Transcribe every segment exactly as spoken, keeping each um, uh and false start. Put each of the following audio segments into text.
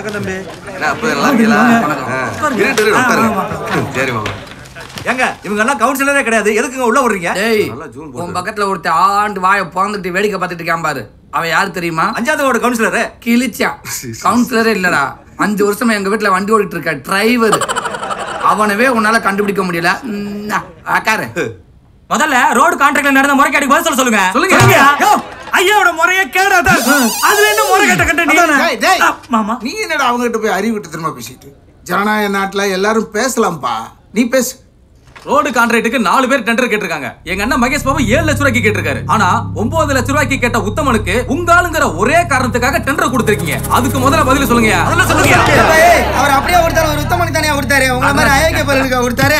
வணக்கம் தம்பி. என்ன அப்ப நல்லா இருக்கீங்களா? இரு இரு உட்காருங்க. சரி மாமா. ஏங்க இவங்க எல்லாம் கவுன்சிலரே கிடையாது, எதுக்குங்க உள்ள விடுறீங்க? டேய் உன் பக்கத்துல ஒருத்த ஆண்டு வாயை போந்துட்டு வேடிக்கை பார்த்துட்டு இருக்கான் பாரு. அவன் யாரு தெரியுமா? அஞ்சாவது வார்டு கவுன்சிலர். கிழிச்சா. கவுன்சிலரே இல்லடா, அஞ்சு வருஷமா எங்க வீட்டுல வண்டி ஓடிட்டு இருக்க டிரைவர். அவனவே உன்னால கண்டுபிடிக்க முடியல. ஆக்காரு முதல்ல ரோடு கான்ட்ராக்ட்ல நடந்த முறைகேடுக்கு பதில் சொல்ல சொல்லுங்க. சொல்லுங்க. ஐயாவோட முறையே கேடாதா அதுல என்ன முறை கேட்ட கண்ட மாமா? நீ என்னடா அவங்க கிட்ட போய் அறிவு விட்டு திரும்ப பேசிட்டு? ஜனநாயக நாட்டுல எல்லாரும் பேசலாம்ப்பா, நீ பேசு. ரோடு கான்ட்ராக்டுக்கு நாலு பேர் டெண்டர் கேட்டிருக்காங்க. எங்க அண்ணன் மகேஷ் பாபு ஏழு லட்சம் ரூபாய்க்கு கேட்டிருக்காரு. ஆனா ஒன்பது லட்சம் ரூபாய்க்கு கேட்ட உத்தமனுக்கு உங்காளுங்கிற ஒரே காரணத்துக்காக டெண்டர் கொடுத்திருக்கீங்க. அதுக்கு முதல்ல பதில் சொல்லுங்க. அதெல்லாம் சொல்லுங்க. அவர் அப்படியே கொடுத்தாரு, ஒரு உத்தமனுக்கு தானே கொடுத்தாரு. உங்கள மாதிரி அயோக்கிய பையனுக்கு கொடுத்தாரு.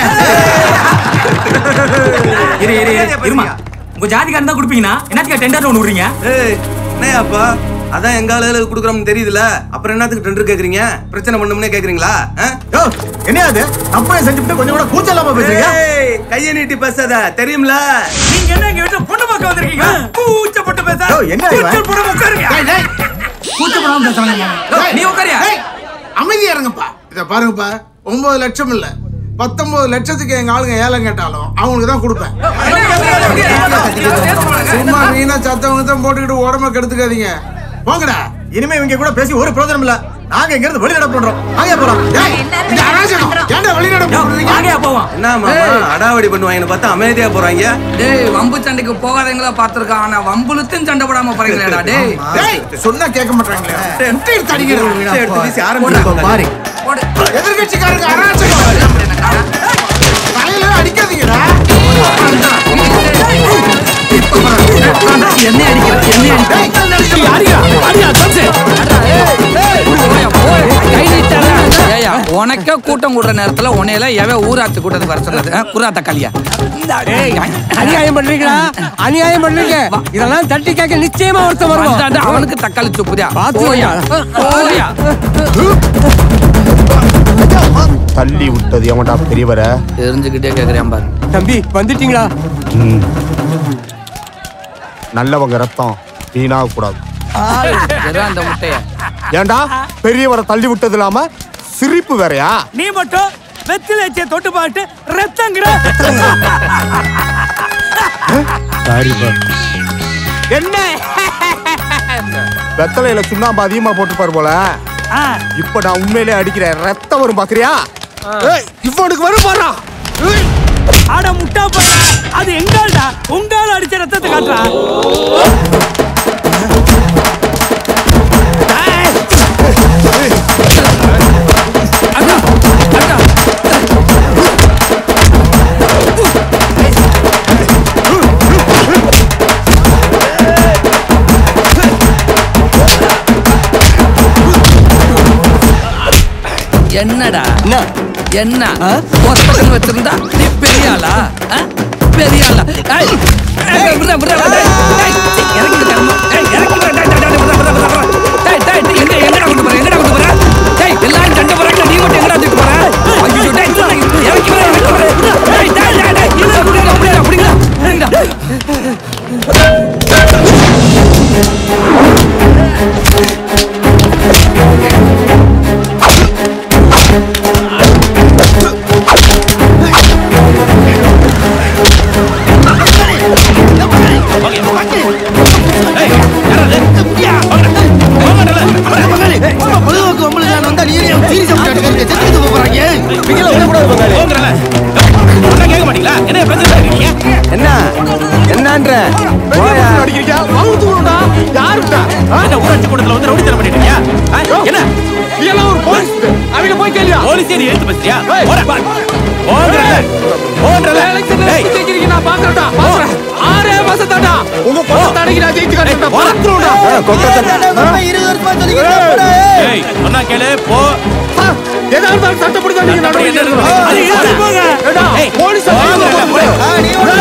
இரு இரு இருமா. உங்க ஜாதிகாரன் தான் கொடுப்பீங்கன்னா என்னத்துக்கு டெண்டர் ஒன்று விடுறீங்க? ஏய் என்ன அப்பா, அதான் எங்க ஆளுகளுக்கு கொடுக்குறோம்னு தெரியுதுல, அப்புறம் என்னத்துக்கு டெண்டர் கேக்குறீங்க? பிரச்சனை பண்ணும்னே கேக்குறீங்களா? என்ன அது தப்பே செஞ்சுட்டு கொஞ்சம் கூட கூச்சம் இல்லாம பேசுறீங்க? கையை நீட்டி பேசாத, தெரியும்ல? நீங்க என்ன எங்க வீட்டுல பொண்ணு பார்க்க வந்திருக்கீங்க? கூச்சப்பட்டு பேச. என்ன கூச்சப்படாம உட்காருங்க. கூச்சப்படாம பேசுறாங்க. நீ உட்காரியா? அமைதியா இருங்கப்பா. இத பாருங்கப்பா, ஒன்பது லட்சம் இல்ல பத்தொன்பது லட்சத்துக்கு எங்க ஆளுங்க ஏலம் கேட்டாலும் அவங்களுக்கு தான் கொடுப்பேன். சும்மா நீனா சத்தவங்க தான் போட்டுக்கிட்டு உடம்ப கெடுத்துக்காதீங்க. போங்கடா. இனிமே இவங்க கூட பேசி ஒரு பிரயோஜனம் இல்ல. நாங்க இங்க இருந்து வெளிநடப்பு பண்றோம். வாங்க போலாம். இந்த அராஜகம் ஏன்டா வெளிநடப்பு பண்றீங்க? வாங்க போவோம். என்ன மாமா அடாவடி பண்ணுவாங்கன்னு பார்த்தா அமைதியா போறாங்க. டேய் வம்பு சண்டைக்கு போகாதங்களா பாத்துருக்கான். ஆனா வம்புலுத்தும் சண்டை போடாம போறீங்களேடா. டேய் டேய் சொன்னா கேட்க மாட்டாங்களே. முட்டை எடுத்து அடிக்கிறீங்க. எடுத்து வீசி ஆரம்பிச்சு பாரு. எதிர்கட்சிக்காரங்க அராஜகம். தலையில அடிக்காதீங்கடா. என்ன அடிக்கிற? என்ன அடிக்கிற? அடியா அடியா தம்சே. ஏயா உனக்கே கூட்டம் கூடுற நேரத்துல உன்னையில எவ ஊராட்சி கூட்டத்துக்கு வர சொன்னது? குரா தக்காளியா? அநியாயம் பண்றீங்களா? அநியாயம் பண்றீங்க. இதெல்லாம் தட்டி கேட்க நிச்சயமா ஒருத்தன் வருவான். அவனுக்கு தக்காளி சுப்புதியா? பாத்துயா போயா. தள்ளி விட்டது எவன்டா பெரியவர? தெரிஞ்சுக்கிட்டே கேக்குறேன் பாரு. தம்பி வந்துட்டீங்களா? நல்லவங்க ரத்தம் வீணாக கூடாது. அந்த முட்டைய ஏண்டா பெரியவரை தள்ளி விட்டது இல்லாம சிரிப்பு வேறையா? நீ மட்டும் வெத்திலேச்சே தொட்டு பாட்டு ரத்தங்கிற. என்ன வெத்தலையில சுண்ணாம்பு அதிகமா போட்டுப்பாரு போல. இப்ப நான் உண்மையிலே அடிக்கிறேன். ரத்தம் வரும் பாக்குறியா? இவனுக்கு வரும் பாரா. ஆட முட்டா போற. அது எங்கால்டா? உங்கால அடிச்ச ரத்தத்தை காட்டுறா. என்னடா என்ன ஒத்தகன் வச்சிருந்தா நீ பெரிய ஆளா? பெரிய ஆளா? எல்லாரும் சண்டை போறாங்க, நீ மட்டும் எங்கடா தூக்கிட்டு போற? அப்படிங்களா? என்ன என்னன்ற ஊராட்சி கூட்டத்துல வந்து ரவுடி தரம் பண்ணிட்டு என்ன இதெல்லாம் ஒரு போலீஸ் அவங்க போய் கேளியா? போலீஸே நீ எடுத்து பேசியா? நான் பாக்குறேன் பாக்குறேன். ஆறே மாசம் தாண்டா உங்க கொலை தடங்கி நான் ஜெயிச்சு காட்டுறேன். பாத்துறோம்டா இருபது வருஷமா சொல்லிக்கிறேன். சொன்னா கேளு போ. ஏதாவது சட்டப்படி தான் நீங்க நடவடிக்கை எடுக்கணும். அது போங்க. போலீஸ்